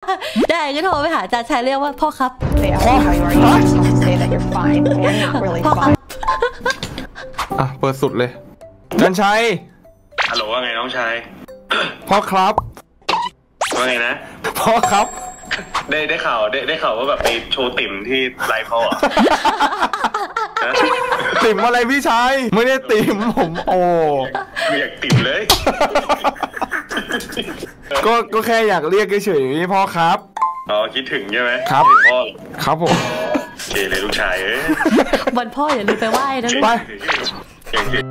ได้ก็โทรไปหาอาจารย์ชัยเรียกว่าพ่อครับพ่อครับอ่ะเปิดสุดเลยอาจารย์ชัยฮัลโหลว่าไงน้องชายพ่อครับว่าไงนะพ่อครับได้ข่าวได้ข่าวว่าแบบไปโชว์ติ่มที่ไลฟ์พ่อติ่มอะไรพี่ชายไม่ได้ติ่มผมโอ้อยากติ่มเลยก็แค่อยากเรียกเฉยๆพ่อครับอ๋อคิดถึงใช่ไหมครับพ่อครับผมเกเลยลูกชายวันพ่ออย่าลืมไปไหว้นะไป